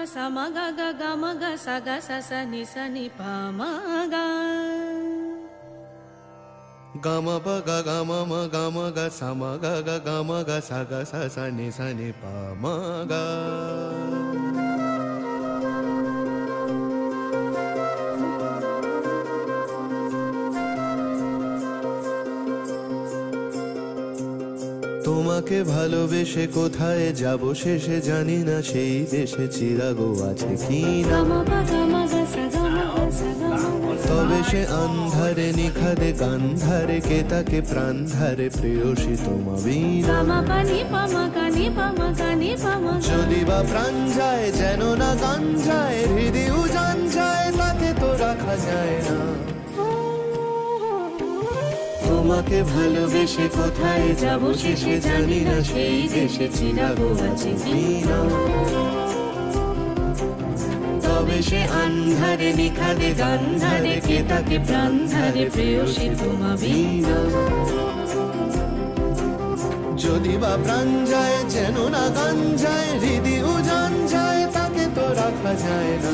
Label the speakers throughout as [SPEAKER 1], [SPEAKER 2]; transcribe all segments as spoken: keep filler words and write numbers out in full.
[SPEAKER 1] sa ma ga ga ga ma ga sa ga sa sa ni sa ni pa ma ga
[SPEAKER 2] ga ma pa ga ga ma ma ga ma ga sa ma ga ga ga ma ga sa ga sa sa ni sa ni pa ma ga। তোমাকে ভালোবেসে কোথায় যাব শেষে জানি না সেই দেশে চিরাগো আছে কি না। তবে সে আন্ধারে নিখাদে গান্ধারে কে তাকে প্রাণ ধারে প্রেয়সী তোমা বিনা। যদি বা প্রাণ যায় যেন না গান যায় হৃদয় উজান যায় তাকে তো রাখা যায় না। তোমাকে ভালোবেসে কোথায় যাব শেষে জানি না সেই দেশে চিরাগো আছে কি না। তবে সে আন্ধারে নিখাদে গান্ধারে কে তাকে প্রাণ ধারে প্রেয়সী তোমা বিনা। যদি বা প্রাণ যায় যেন না গান যায় হৃদয় উজান যায় তাকে তো রাখা যায় না।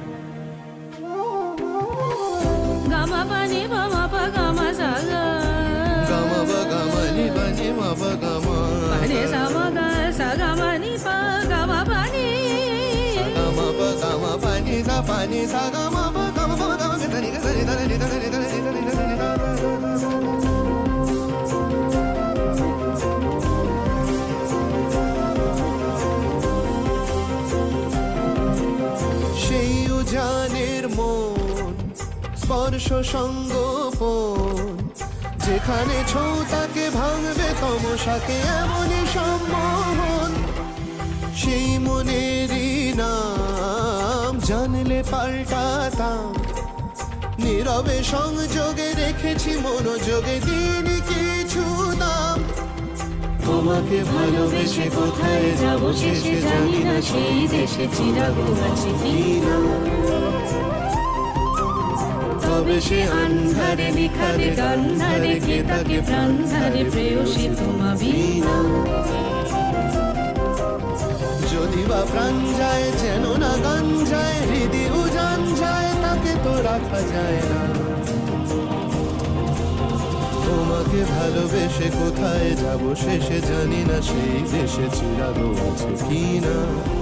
[SPEAKER 1] গামা পানি বামা পা গামা সা গা
[SPEAKER 2] গামা বা গামা নি বা নি মা বা গামা
[SPEAKER 1] পানি সা মা গা সা গামা নি পা গামা পানি
[SPEAKER 2] গামা বা গামা পানি সা পানি সা গামা বা গামা বা গামা নি নি নি নি নি নি নি নি। সেই উজানের মন স্পর্শ সঙ্গোপন যেখানে ছৌ তাকে ভাঙবে তমসাকে এমনই সম্মোহন। সেই মনেরই নাম জানলে পাল্টাতাম নীরবে সংযোগে রেখেছি মনোযোগে দিন কিছু দাম। তোমাকে ভালোবেসে কোথায় যাব শেষে জানি না সেই দেশে চিরাগো আছে কি না। তবে সে আন্ধারে নিখাদে গান্ধারে কে তাকে প্রাণ ধারে প্রেয়সী তোমা বিনা। যদি বা প্রাণ যায় যেন না গান যায় হৃদয় উজান যায় তাকে তো রাখা যায় না। তোমাকে ভালোবেসে কোথায় যাব শেষে জানি না সেই দেশে চিরাগো আছে কি না।